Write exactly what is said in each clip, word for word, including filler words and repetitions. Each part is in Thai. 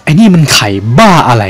ไอ้นี่มันไข่บ้าอะไร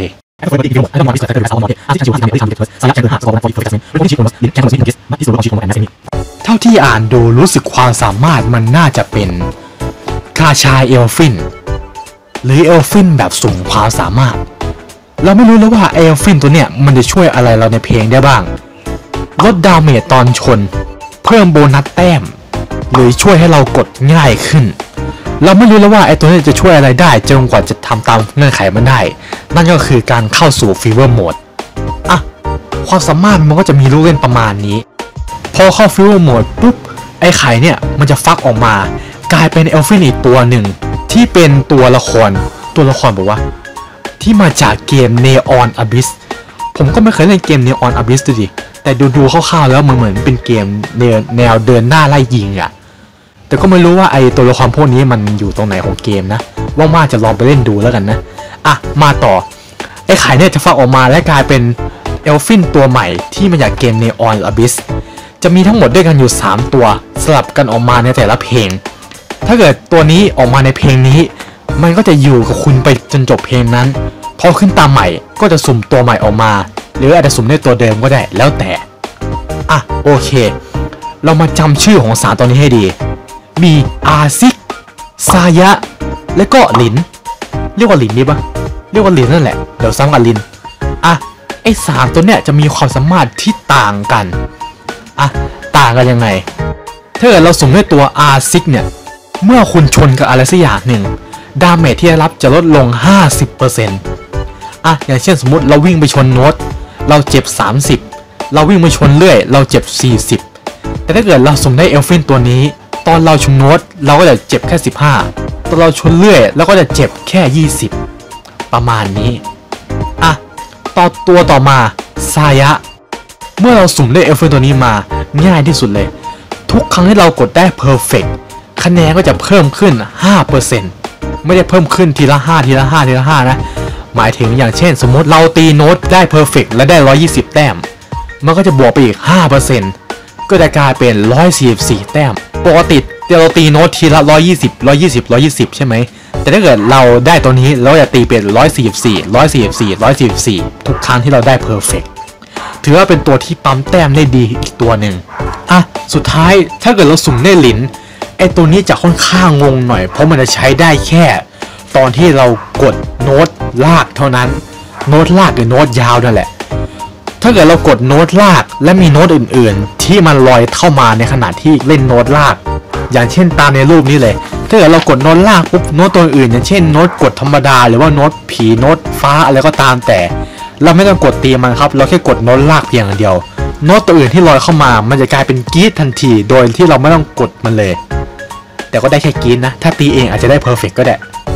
เท่าที่อ่านดูรู้สึกความสามารถมันน่าจะเป็นกาชาเอลฟินหรือเอลฟินแบบสุ่มความสามารถเราไม่รู้แล้วว่าเอลฟินตัวเนี้ยมันจะช่วยอะไรเราในเพลงได้บ้างลดดาเมจตอนชนเพิ่มโบนัสแต้มหรือช่วยให้เรากดง่ายขึ้นเราไม่รู้แล้วว่าไอ้ตัวนี้จะช่วยอะไรได้จนกว่าจะทำตามเงื่อนไขมันได้นั่นก็คือการเข้าสู่ฟีเวอร์โหมดอ่ะความสามารถมันก็จะมีลูกเล่นประมาณนี้พอเข้าฟีเวอร์โหมดปุ๊บไอ้ไข่เนี่ยมันจะฟักออกมากลายเป็นเอลฟินอีกตัวหนึ่งที่เป็นตัวละครตัวละครบอกว่าที่มาจากเกม Neon Abyss ผมก็ไม่เคยเล่นเกม Neon Abyss ดูดิแต่ดูๆคร่าวๆแล้วมันเหมือนเป็นเกมแนวเดินหน้าไล่ยิงอะแต่ก็ไม่รู้ว่าไอตัวละครพวกนี้มันอยู่ตรงไหนของเกมนะว่างๆจะลองไปเล่นดูแล้วกันนะอ่ะมาต่อไอไข่เนี่ยจะฟักออกมาและกลายเป็นเอลฟินตัวใหม่ที่มาจากเกม Neon Abyss จะมีทั้งหมดด้วยกันอยู่สามตัวสลับกันออกมาในแต่ละเพลงถ้าเกิดตัวนี้ออกมาในเพลงนี้มันก็จะอยู่กับคุณไปจนจบเพลงนั้นพอขึ้นตามใหม่ก็จะสุ่มตัวใหม่ออกมาหรืออาจจะสุ่มได้ตัวเดิมก็ได้แล้วแต่อ่ะโอเคเรามาจำชื่อของสารตัวนี้ให้ดีมีอาซิกซายะและก็ลินเรียกว่าลินดีปะเรียกว่าลินนั่นแหละเดี๋ยวซ้ำกับลินอ่ะไอสารตัวเนี้ยจะมีความสามารถที่ต่างกันอ่ะต่างกันยังไงถ้าเกิดเราสุ่มด้วยตัวอาซิกเนี่ยเมื่อคุณชนกับอะไรสักอย่างหนึ่งดาเมจที่ได้รับจะลดลง ห้าสิบเปอร์เซ็นต์ อ่ะอย่างเช่นสมมุติเราวิ่งไปชนโน้ตเราเจ็บสามสิบเราวิ่งไปชนเลื่อยเราเจ็บสี่สิบแต่ถ้าเกิดเราสุ่มได้เอลฟินตัวนี้ตอนเราชนโน้ตเราก็จะเจ็บแค่สิบห้าตอนเราชนเลื่อยเราก็จะเจ็บแค่ยี่สิบประมาณนี้อ่ะต่อตัวต่อมาซายะเมื่อเราสุ่มได้เอลฟินตัวนี้มาง่ายที่สุดเลยทุกครั้งที่เรากดได้เพอร์เฟกต์คะแนนก็จะเพิ่มขึ้น ห้าเปอร์เซ็นต์ ไม่ได้เพิ่มขึ้นทีละห้าทีละห้าทีละห้านะหมายถึงอย่างเช่นสมมติเราตีโน้ตได้เพอร์เฟกต์และได้หนึ่งร้อยยี่สิบแต้มมันก็จะบวกไปอีก ห้าเปอร์เซ็นต์ ก็จะกลายเป็นหนึ่งร้อยสี่สิบสี่แต้มปกติเราตีโน้ตทีละหนึ่งร้อยยี่สิบ หนึ่งร้อยยี่สิบ หนึ่งร้อยยี่สิบใช่ไหมแต่ถ้าเกิดเราได้ตัวนี้เราจะตีเป็นหนึ่งร้อยสี่สิบสี่ หนึ่งร้อยสี่สิบสี่ หนึ่งร้อยสี่สิบสี่ทุกครั้งที่เราได้เพอร์เฟกต์ถือว่าเป็นตัวที่ปั๊มแต้มได้ดีอีกตัวหนึ่งอ่ะสุดท้ายถ้าเกิดเราสุ่มได้หลินไอตัวนี้จะค่อนข้างงงหน่อยเพราะมันจะใช้ได้แค่ตอนที่เรากดโน้ตลากเท่านั้นโน้ตลากหรือโน้ตยาวนั่นแหละถ้าเกิดเรากดโน้ตลากและมีโน้ตอื่นๆที่มันลอยเข้ามาในขณะที่เล่นโน้ตลากอย่างเช่นตามในรูปนี้เลยถ้าเกิดเรากดโน้ตลากปุ๊บโน้ตตัวอื่นอย่างเช่นโน้ตกดธรรมดาหรือว่าโน้ตผีโน้ตฟ้าอะไรก็ตามแต่เราไม่ต้องกดตีมันครับเราแค่กดโน้ตลากเพียงอย่างเดียวโน้ตตัวอื่นที่ลอยเข้ามามันจะกลายเป็นกรี๊ดทันทีโดยที่เราไม่ต้องกดมันเลยแต่ก็ได้แค่กรี๊ดนะถ้าตีเองอาจจะได้เพอร์เฟกต์ก็ได้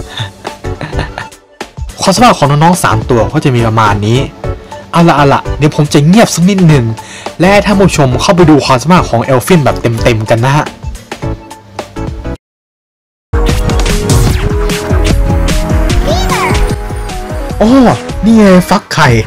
ความสามารถของน้องๆสามตัวก็จะมีประมาณนี้เอาละเอาละเดี๋ยวผมจะเงียบสักนิดหนึ่งและให้ท่านผู้ชมเข้าไปดูความสามารถของเอลฟินแบบเต็มๆกันนะฮะโอ้นี่ไงฟักไข่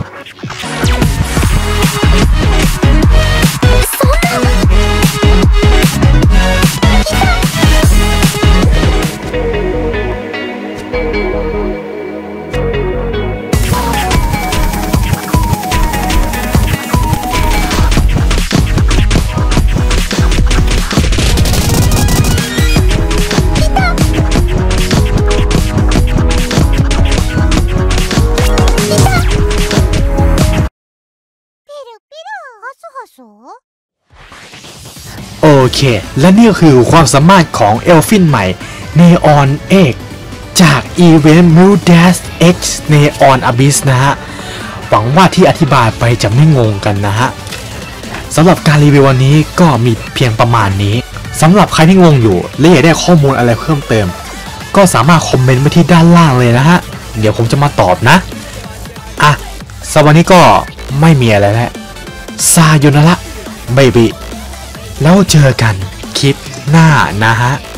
โอเคและนี่ก็คือความสามารถของเอลฟินใหม่ Neon X จาก Event Mudas X Neon Abyss นะฮะหวังว่าที่อธิบายไปจะไม่งงกันนะฮะสำหรับการรีวิววันนี้ก็มีเพียงประมาณนี้สำหรับใครที่งงอยู่และอยากได้ข้อมูลอะไรเพิ่มเติมก็สามารถคอมเมนต์ไว้ที่ด้านล่างเลยนะฮะเดี๋ยวผมจะมาตอบนะอ่ะสำหรับวันนี้ก็ไม่มีอะไรแล้วซาโยนาระเบบี้แล้วเจอกันคลิปหน้านะฮะ